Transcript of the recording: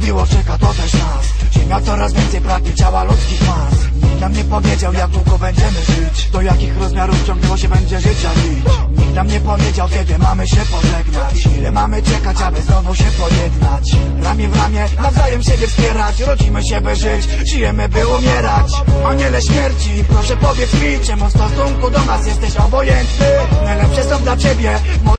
miłość czeka, to też nas. Ziemia coraz więcej pragnie ciała ludzkich mas. Nikt nam nie powiedział, jak długo będziemy żyć, do jakich rozmiarów ciągnęło się będzie życia nić. Nikt nam nie powiedział, kiedy mamy się pożegnać, ile mamy czekać, aby znowu się pojednać. Ramię w ramię, nawzajem siebie wspierać. Rodzimy się by żyć, żyjemy by umierać. Aniele śmierci, proszę powiedz mi, czemu w stosunku do nas jesteś obojętny? Najlepsze są dla ciebie